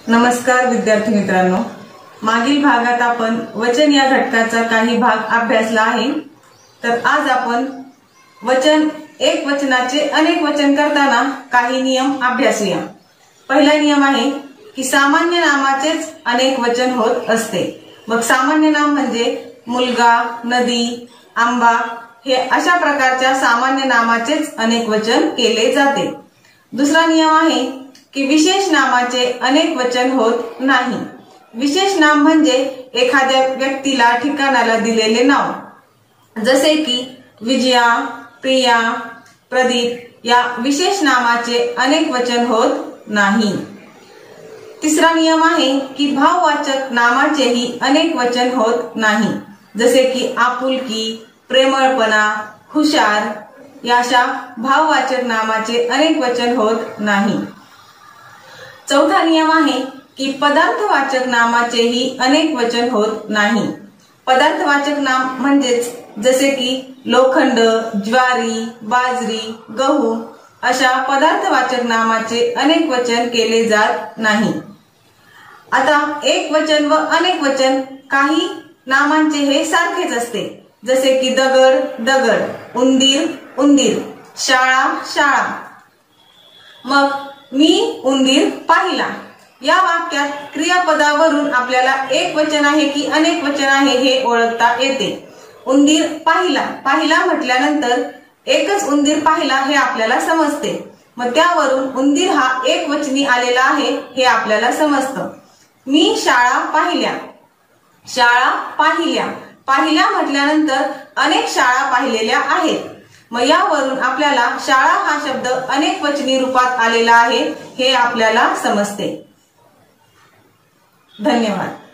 नमस्कार विद्यार्थी मित्रांनो, मागील भागात आपण वचन या घटकाचा काही भाग अभ्यासला आहे। तर आज आपण वचन एक वचनाचे अनेक वचन करताना काही नियम अभ्यासूया। पहिला नियम आहे की सामान्य नामाचेच अनेक वचन होत असते। मग सामान्य नाम म्हणजे मुलगा, नदी, आंबा हे अशा प्रकारच्या सामान्य नामाचेच अनेक वचन केले जाते। दुसरा नियम आहे की विशेष नामाचे अनेक वचन होत नाही। विशेष नाम म्हणजे एखाद्या व्यक्तीला ठिकाणाला दिलेले नाव, जसे की विजया, प्रिया, प्रदीप या विशेष नामाचे अनेक वचन होत नाही। तिसरा नियम आहे की भाववाचक नामाचेही अनेक वचन होत नाही, जसे की आपुलकी, प्रेमळपणा, हुशार या अशा भाववाचक नामाचे अनेक वचन होत नाही। चौथा नियम आहे की पदार्थवाचक नामाचेही अनेक वचन होत नाही। पदार्थवाचक नाम म्हणजेच जसे की लोखंड, ज्वारी, बाजरी, गहू अशा पदार्थवाचक नामाचे अनेक वचन केले जात नाही। आता एक वचन व अनेक वचन काही नामांचे हे सारखेच असते, जसे की दगड, दगड, उंदीर, उंदीर, शाळा, शाळा। मग मी उंदीर पाहिला या वाक्यात क्रियापदावरून आपल्याला एक वचन आहे की अनेक वचन आहे हे ओळखता येते। उंदीर पाहिला, पाहिला म्हटल्यानंतर एकच उंदीर पाहिला हे आपल्याला समजते। मग त्यावरून उंदीर हा एक वचनी आलेला आहे हे आपल्याला समजतं। मी शाळा पाहिल्या, शाळा पाहिल्या, पाहिल्या म्हटल्यानंतर अनेक शाळा पाहिलेल्या आहेत। मग यावरून आपल्याला शाळा हा शब्द अनेक वचनी रूपात आलेला आहे हे आपल्याला समजते। धन्यवाद।